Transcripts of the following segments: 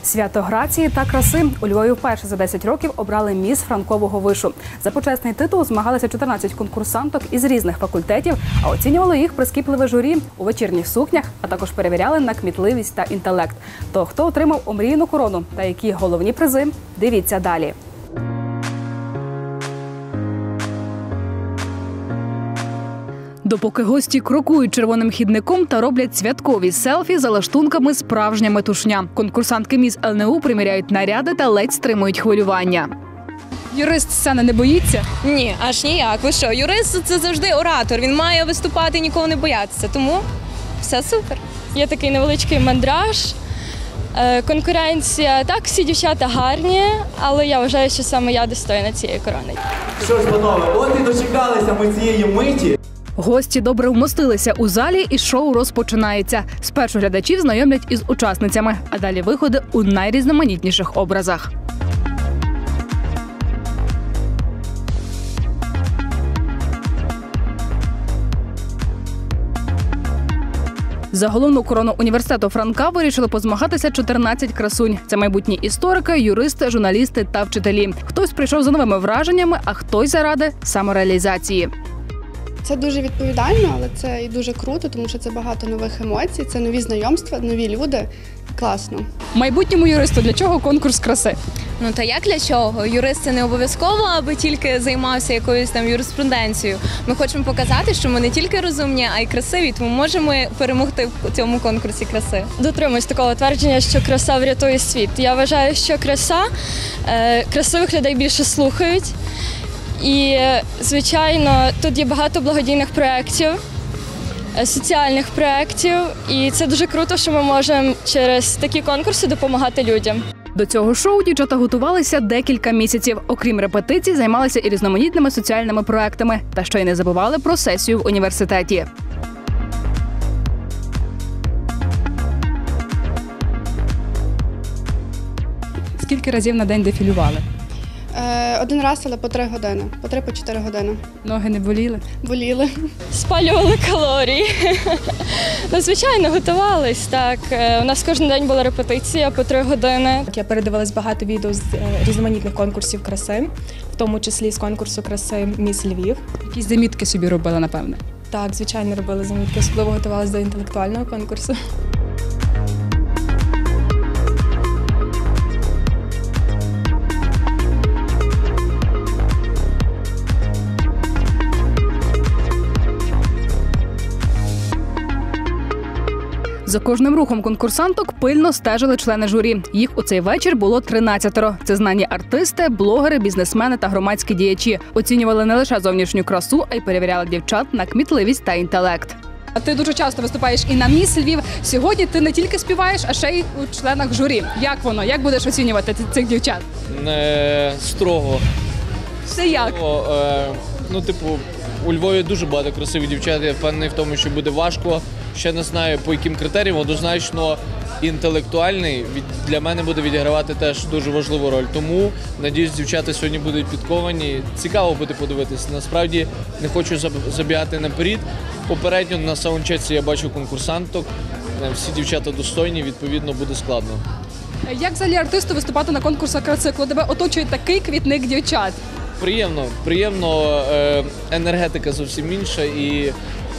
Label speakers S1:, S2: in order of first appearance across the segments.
S1: Свято грації та краси. У Львові вперше за 10 років обрали міс Франкового вишу. За почесний титул змагалися 14 конкурсанток із різних факультетів, а оцінювало їх прискіпливе журі у вечірніх сукнях, а також перевіряли на кмітливість та інтелект. То хто отримав омріяну корону та які головні призи – дивіться далі. Допоки гості крокують червоним хідником та роблять святкові селфі за лаштунками справжня метушня. Конкурсантки міс ЛНУ приміряють наряди та ледь стримують хвилювання. Юрист сцени не боїться?
S2: Ні, аж ніяк. Ви що, юрист – це завжди оратор. Він має виступати і нікого не боятися. Тому все супер.
S3: Є такий невеличкий мандраж. Конкуренція. Так, всі дівчата гарні, але я вважаю, що саме я достойна цієї корони.
S4: Що ж, панове, от і дочекалися ми цієї миті.
S1: Гості добре вмостилися у залі і шоу розпочинається. Спершу глядачів знайомлять із учасницями, а далі виходи у найрізноманітніших образах. За головну корону університету Франка вирішили позмагатися 14 красунь. Це майбутні історики, юристи, журналісти та вчителі. Хтось прийшов за новими враженнями, а хтось заради самореалізації.
S5: Це дуже відповідально, але це і дуже круто, тому що це багато нових емоцій, це нові знайомства, нові люди. Класно.
S1: Майбутньому юристу для чого конкурс краси?
S2: Ну та як для чого? Юрист – це не обов'язково, аби тільки займався якоюсь там юриспруденцією. Ми хочемо показати, що ми не тільки розумні, а й красиві, тому можемо перемогти в цьому конкурсі краси.
S3: Дотримуюсь такого твердження, що краса врятує світ. Я вважаю, що красивих людей більше слухають. І, звичайно, тут є багато благодійних проєктів, соціальних проєктів. І це дуже круто, що ми можемо через такі конкурси допомагати людям.
S1: До цього шоу дівчата готувалися декілька місяців. Окрім репетицій, займалися і різноманітними соціальними проектами. Та ще й не забували про сесію в університеті. Скільки разів на день дефілювали?
S5: Один раз, але по 3 години, по 3-4 години.
S1: Ноги не боліли?
S5: Боліли.
S3: Спалювали калорії. Ну, звичайно, готувались. Так. У нас кожен день була репетиція по 3 години.
S6: Я передивилась багато відео з різноманітних конкурсів краси, в тому числі з конкурсу краси «Міс Львів».
S1: Якісь замітки собі робила, напевне?
S6: Так, звичайно, робила замітки, особливо готувалась до інтелектуального конкурсу.
S1: За кожним рухом конкурсанток пильно стежили члени журі. Їх у цей вечір було 13. Це знані артисти, блогери, бізнесмени та громадські діячі. Оцінювали не лише зовнішню красу, а й перевіряли дівчат на кмітливість та інтелект. А ти дуже часто виступаєш і на міс Львів. Сьогодні ти не тільки співаєш, а ще й у членах журі. Як воно? Як будеш оцінювати цих дівчат?
S7: Строго.
S1: Це як?
S7: У Львові дуже багато красивих дівчат. Я впевнений в тому, що буде важко. Ще не знаю, по яким критеріям. Однозначно, інтелектуальний для мене буде відігравати теж дуже важливу роль. Тому, надіюсь, дівчата сьогодні будуть підковані. Цікаво буде подивитися. Насправді, не хочу забігати наперед. Попередньо на саундчеці я бачу конкурсанток. Всі дівчата достойні, відповідно, буде складно.
S1: Як взагалі артисту виступати на конкурсах краси, коли тебе оточує такий квітник дівчат?
S7: Приємно, енергетика зовсім інша і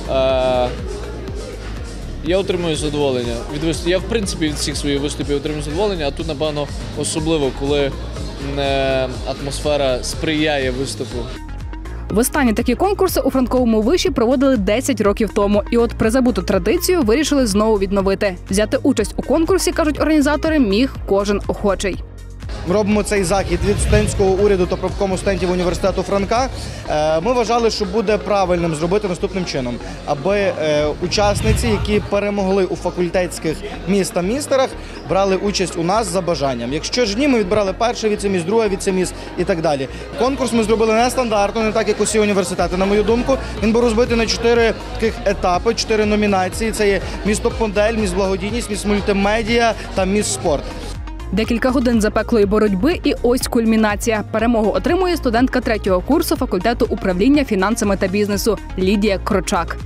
S7: я отримую задоволення. Я, в принципі, від всіх своїх виступів отримую задоволення, а тут, напевно, особливо, коли атмосфера сприяє виступу.
S1: Востаннє такі конкурси у Франковому виші проводили 10 років тому. І от призабуту традицію вирішили знову відновити. Взяти участь у конкурсі, кажуть організатори, міг кожен охочий.
S8: Ми робимо цей захід від студентського уряду та профкому студентів університету Франка. Ми вважали, що буде правильним зробити наступним чином, аби учасниці, які перемогли у факультетських міс та містерах, брали участь у нас за бажанням. Якщо ж ні, ми відбирали перший віцеміс, другий віцеміс і так далі. Конкурс ми зробили нестандартно, не так, як усі університети, на мою думку. Він був розбитий на 4 таких етапи, 4 номінації. Це є міс топ-модель, міс благодійність, міс мультимедіа та міс спорт.
S1: Декілька годин запеклої боротьби і ось кульмінація. Перемогу отримує студентка 3-го курсу факультету управління фінансами та бізнесу Лідія Крочак.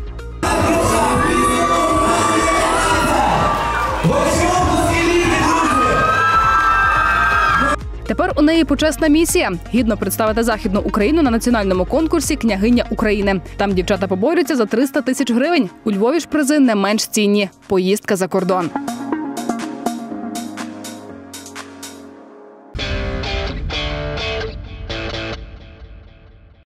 S1: Тепер у неї почесна місія – гідно представити Західну Україну на національному конкурсі «Княгиня України». Там дівчата поборються за 300 тисяч гривень. У Львові ж призи не менш цінні – поїздка за кордон.